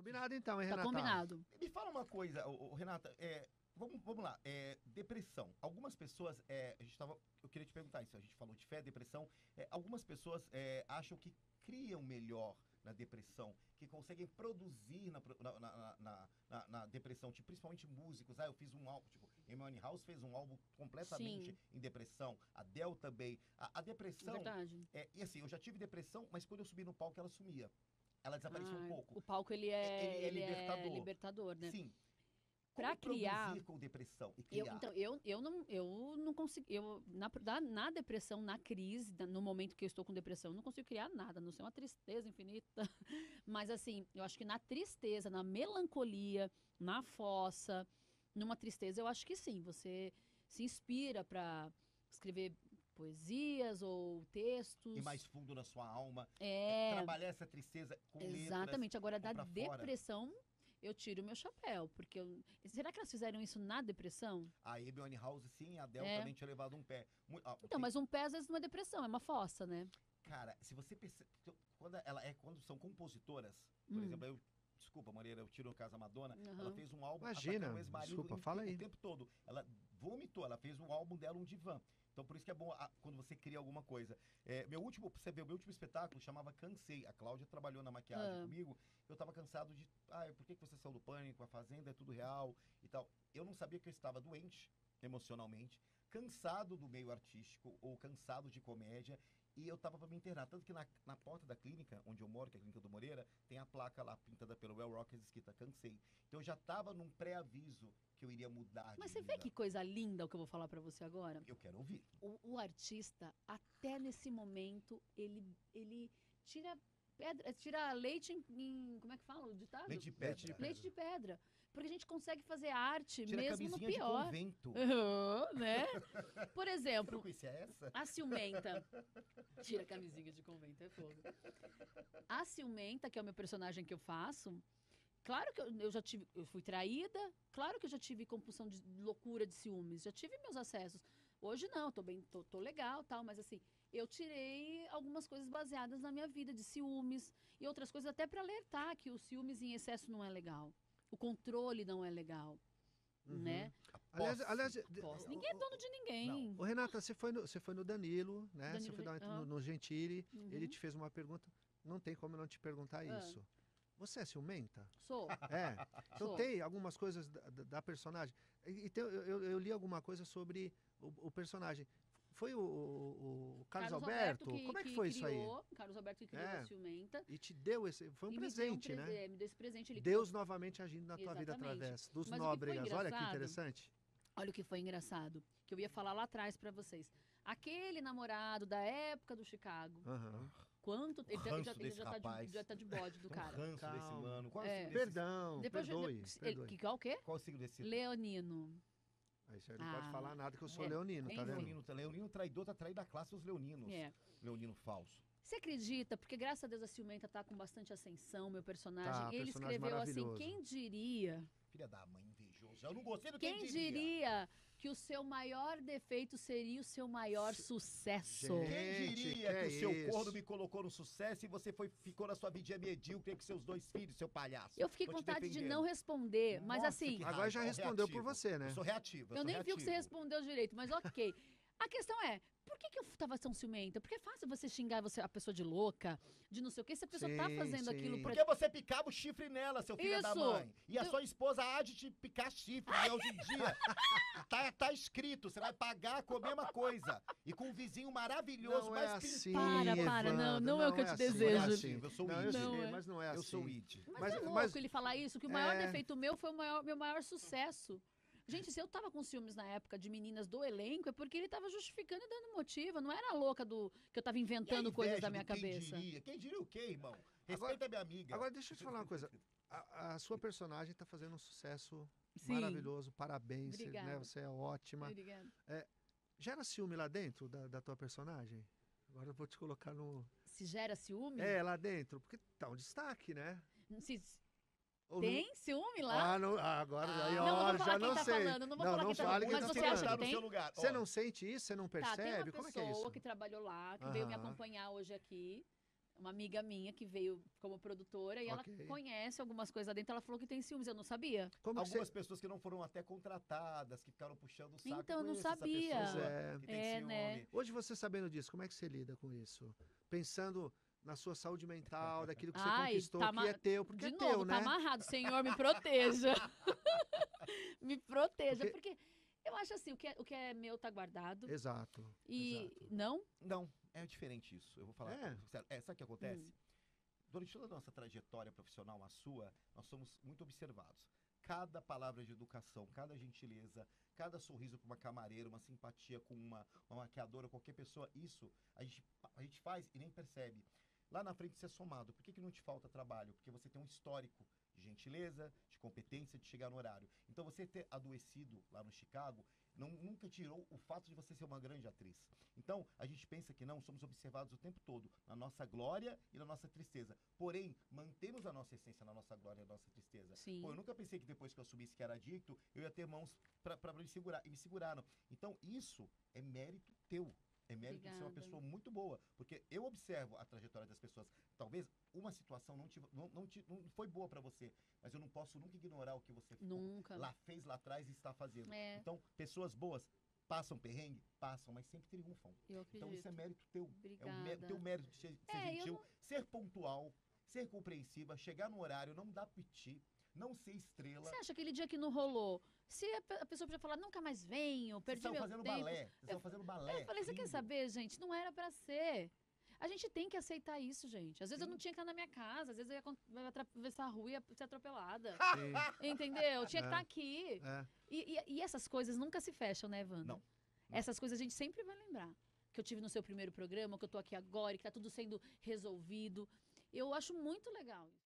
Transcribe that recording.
Combinado então, hein, Tá Renata? combinado. Me fala uma coisa, Renata, vamos lá, depressão. Algumas pessoas, eu queria te perguntar isso, a gente falou de fé, depressão, algumas pessoas acham que criam melhor na depressão, que conseguem produzir na depressão, tipo, principalmente músicos. Eu fiz um álbum, tipo, Amy House fez um álbum completamente Sim. em depressão, a Adele também. A depressão, Verdade. e assim, eu já tive depressão, mas quando eu subi no palco ela sumia. Ela desaparecia um pouco. O palco, ele é, Ele é libertador. libertador, né? Sim. Pra Como criar... produzir com depressão e criar? Eu não consigo... Na depressão, na crise, no momento que eu estou com depressão, eu não consigo criar nada, a não ser uma tristeza infinita. Mas, assim, eu acho que na tristeza, na melancolia, na fossa, numa tristeza, eu acho que sim. Você se inspira pra escrever poesias ou textos. E mais fundo na sua alma. É. Trabalhar essa tristeza com Exatamente. Agora, da letras, pra fora. depressão... Eu tiro o meu chapéu, porque será que elas fizeram isso na depressão? A Amy Winehouse, sim, a Adele também tinha levado um pé. Então, mas um pé às vezes não é depressão, é uma fossa, né? Cara, se você percebe, quando são compositoras, por exemplo, desculpa, Moreira, eu tiro o caso da Madonna, ela fez um álbum Imagina, atacando o ex-marido desculpa, fala aí. o tempo todo. Ela vomitou, ela fez um álbum dela, um divã. Então, por isso que é bom quando você cria alguma coisa. Você vê, o meu último espetáculo chamava Cansei. A Cláudia trabalhou na maquiagem comigo. Eu tava cansado de... por que você saiu do Pânico? A Fazenda é tudo real e tal. Eu não sabia que eu estava doente, emocionalmente, cansado do meio artístico ou cansado de comédia. E eu tava pra me internar. Tanto que na porta da clínica, onde eu moro, que é a Clínica do Moreira, tem a placa lá, pintada pelo Well Rockers, escrita Cansei. Então eu já tava num pré-aviso que eu iria mudar Mas de você vida. vê que coisa linda o que eu vou falar pra você agora? Eu quero ouvir. O artista, até nesse momento, ele tira pedra, tira leite como é que fala o ditado? Leite de pedra. Leite de pedra. Porque a gente consegue fazer arte Tira mesmo no camisinha de pior. convento. Né? Por exemplo, Não conhecia essa? a ciumenta. Tira a camisinha de convento, é fogo. A ciumenta, que é o meu personagem que eu faço, claro que eu fui traída, claro que eu já tive compulsão de loucura de ciúmes, já tive meus acessos. Hoje não, tô legal, tal, mas assim, eu tirei algumas coisas baseadas na minha vida de ciúmes e outras coisas até para alertar que o ciúmes em excesso não é legal. O controle não é legal, né? Aliás, Ninguém é dono de ninguém. Ô, Renata, você foi no Danilo, né? Danilo, Você foi no Gentili, ele te fez uma pergunta. Não tem como eu não te perguntar isso. Você é ciumenta? Sou. Então Sou. tem algumas coisas da personagem. Eu li alguma coisa sobre o personagem. Foi o Carlos Alberto? Como é que foi isso aí? Carlos Alberto que criou a ciumenta. E te deu esse... Foi um presente, né? Me deu esse presente. Deus novamente agindo na tua vida através dos Mas nóbregas. Olha que interessante. Olha o que foi engraçado, que eu ia falar lá atrás pra vocês. Aquele namorado da época do Chicago. Quanto... Ele já tá de bode do cara. Ranço desse mano. Qual é o signo desse? Perdão, Depois, perdoe. Qual o quê? Qual é o signo desse? Leonino. Aí você não pode falar nada que eu sou leonino, tá vendo? Leonino traidor, tá traído da classe dos leoninos. Leonino falso. Você acredita? Porque graças a Deus a ciumenta tá com bastante ascensão, meu personagem. Tá, ele personagem escreveu assim, maravilhoso. quem diria... Filha da mãe invejosa. Eu não gostei do Quem diria que o seu maior defeito seria o seu maior sucesso? Quem diria que que o seu isso? corno me colocou no sucesso e você ficou na sua vidinha medíocre com seus 2 filhos, seu palhaço? Eu fiquei com vontade de não responder, mas Nossa, assim... que Agora já raiva, respondeu reativo. por você, né? Eu sou reativo. Eu nem vi o que você respondeu direito, mas ok. A questão é, por que eu tava tão ciumenta? Porque é fácil você xingar a pessoa de louca, de não sei o quê, se a pessoa tá fazendo aquilo pra... Porque você picava o chifre nela, seu filho da Isso. mãe. E a sua esposa há de te picar chifre. E hoje em dia tá escrito, você vai pagar com a mesma coisa. E com um vizinho maravilhoso, Não mais é assim, Para, Evandro, não é o que eu te assim. desejo. Eu sou o Não, eu Id. sei, mas não é assim. Eu sou o Id. Mas é louco ele falar isso, que o maior defeito meu foi meu maior sucesso. Gente, se eu tava com ciúmes na época de meninas do elenco, é porque ele tava justificando e dando motivo. Não era louca que eu tava inventando coisas da minha cabeça. Quem diria o quê, irmão? Respeita a minha amiga. Agora, deixa eu te falar uma coisa. A sua personagem tá fazendo um sucesso Sim. maravilhoso. Parabéns. Obrigada. Né? Você é ótima. Obrigada. Gera ciúme lá dentro da tua personagem? Agora eu vou te colocar no... Se gera ciúme? lá dentro. Porque tá um destaque, né? Tem ciúme lá? Agora aí, não vou falar já quem não tá sei. falando, não vou falar quem tá fale falando. quem Mas tá você falando. acha que no tem? seu lugar. Você não sente isso? Você não Tá, tem percebe? uma Como é que é pessoa isso? que trabalhou lá, que veio me acompanhar hoje aqui. uma amiga minha que veio como produtora e ela Ok. conhece algumas coisas lá dentro. Ela falou que tem ciúmes, eu não sabia. Como que Algumas pessoas que não foram até contratadas, que ficaram puxando o saco. Então, eu não conheço essa sabia. pessoa Pois é. que tem É, ciúme. né? Hoje você sabendo disso, como é que você lida com isso? Pensando na sua saúde mental, daquilo que você Ai, conquistou, tá que é teu, porque De é novo, teu, tá né? amarrado. Senhor, me proteja. Me proteja. Porque- Porque eu acho assim, o que é meu tá guardado. Exato. E exato. não? Não, é diferente isso. Eu vou falar. É? Sério. Sabe o que acontece? Durante toda a nossa trajetória profissional, a sua, nós somos muito observados. Cada palavra de educação, cada gentileza, cada sorriso com uma camareira, uma simpatia com uma maquiadora, qualquer pessoa, isso a gente faz e nem percebe. Lá na frente isso é somado. Por que não te falta trabalho? Porque você tem um histórico de gentileza, de competência, de chegar no horário. Então você ter adoecido lá no Chicago nunca tirou o fato de você ser uma grande atriz. Então, a gente pensa que não, somos observados o tempo todo, na nossa glória e na nossa tristeza. Porém, mantemos a nossa essência na nossa glória e na nossa tristeza. Sim. Pô, eu nunca pensei que depois que eu assumisse que era adicto, eu ia ter mãos pra me segurar. E me seguraram. Então, isso é mérito teu. É mérito de ser uma Obrigada. pessoa muito boa. Porque eu observo a trajetória das pessoas. Talvez uma situação não foi boa pra você, mas eu não posso nunca ignorar o que você Nunca. fez lá atrás e está fazendo. É. Então, pessoas boas passam perrengue? Passam, mas sempre triunfam. Eu acredito. Então, isso é mérito teu. Obrigada. É o teu mérito de ser É, eu gentil, ser pontual, ser compreensiva, chegar no horário, não dar piti, não ser estrela. Você acha que aquele dia que não rolou, se a pessoa podia falar, nunca mais venho, Vocês perdi estavam meu fazendo tempo. balé. Vocês estavam fazendo balé. Eu falei, você quer lindo. saber, gente? Não era pra ser. A gente tem que aceitar isso, gente. Às vezes eu não tinha que estar na minha casa, às vezes eu ia atravessar a rua e ia ser atropelada. Sim. Entendeu? Eu tinha que É. estar aqui. É. E essas coisas nunca se fecham, né, Wanda? Não. Essas coisas a gente sempre vai lembrar. Que eu tive no seu primeiro programa, que eu tô aqui agora, e que tá tudo sendo resolvido. Eu acho muito legal isso.